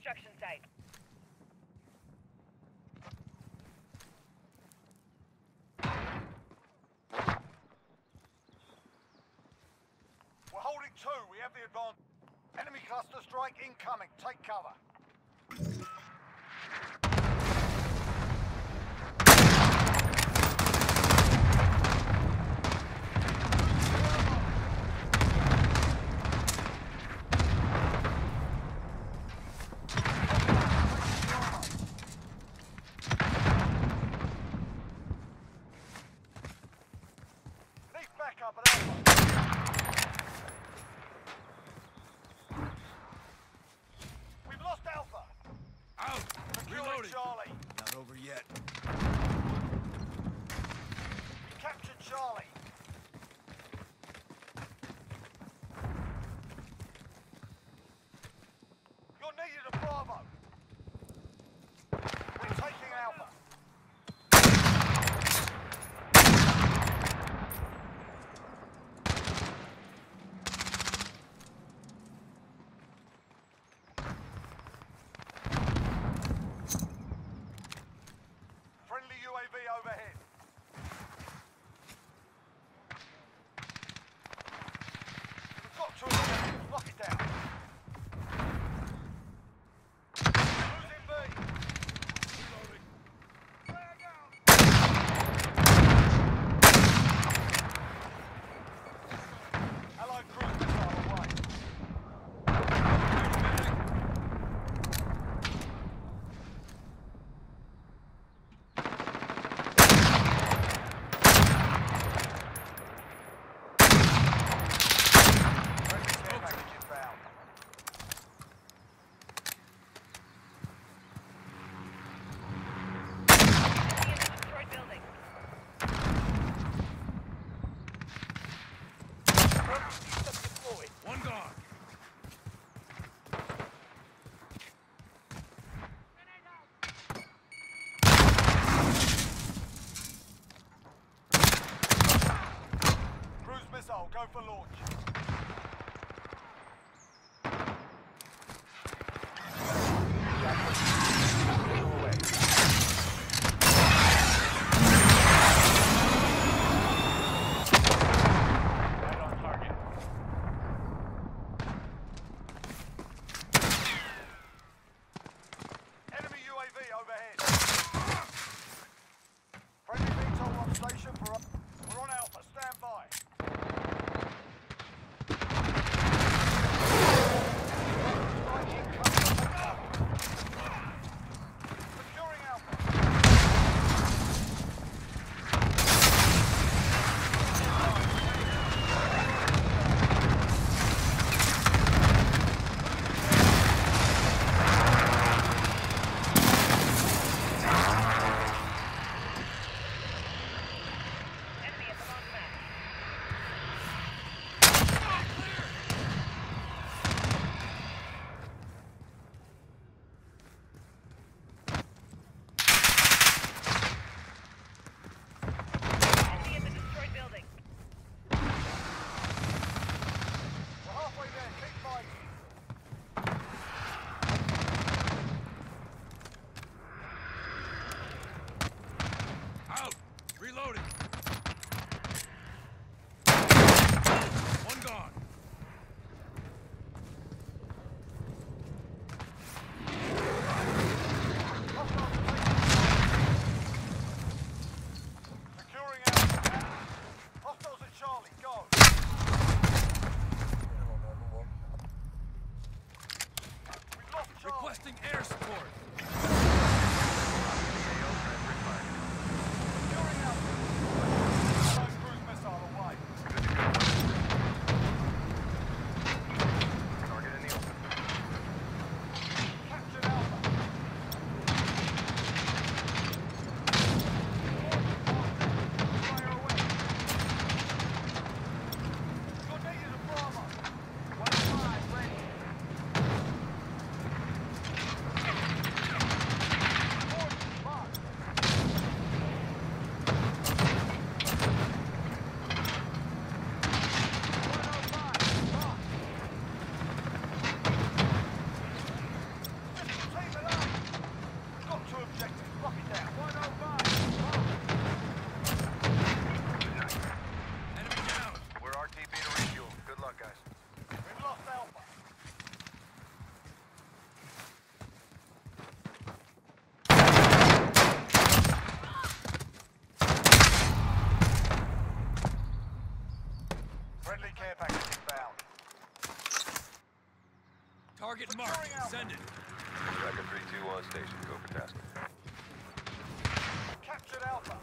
construction site. We're holding two. We have the advantage. Enemy cluster strike incoming. Take cover. Need backup at Alpha. We've lost Alpha. Out! Securing Reloading! Charlie. Not over yet. We captured Charlie. You're needed at Bravo. We're taking Alpha. Friendly UAV overhead. We've got two objectives. Lock it down. Losing B. Reloading. Flag out. Allied cruise missile away. Friendly care package inbound. Enemy in the destroyed building. One gone. Cruise missile, go for launch. Right on target. Enemy UAV overhead. Friendly VTOL on station for up. We're on Alpha, stand by. Friendly care package inbound. Target Securing marked. Alpha. Send it. Striker 321 station. Go for task. Captured Alpha.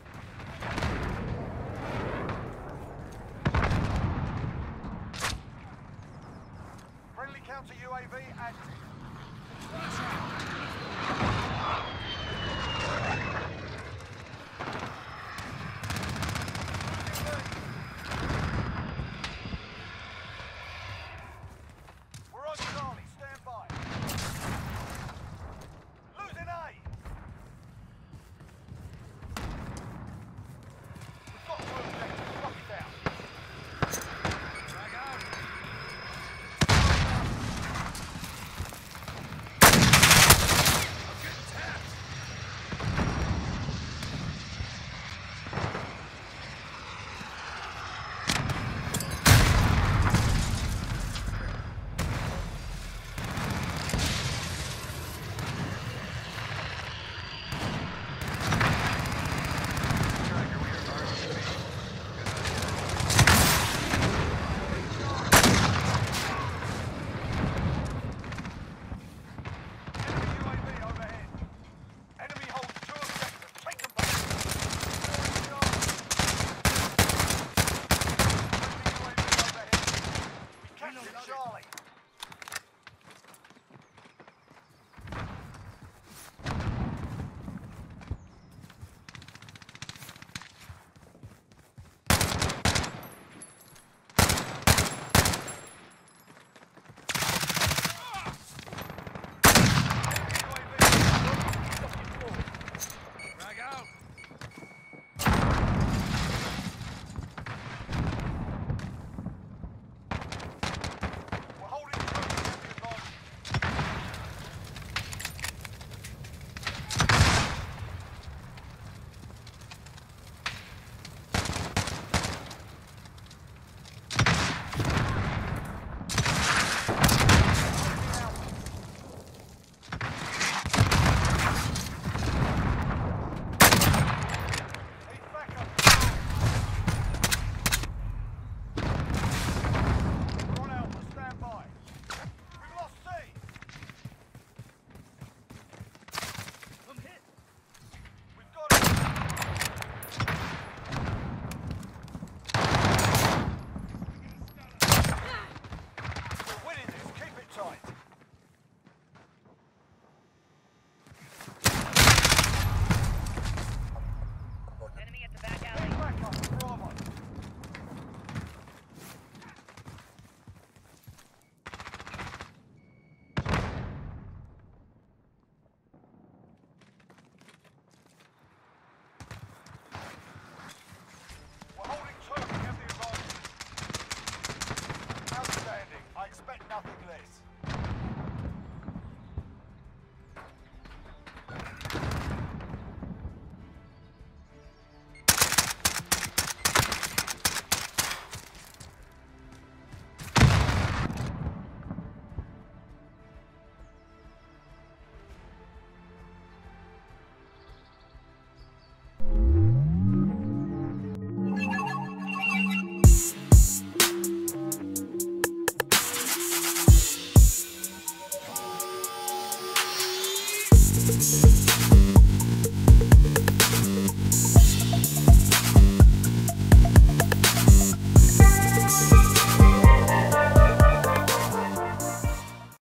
Friendly counter UAV active.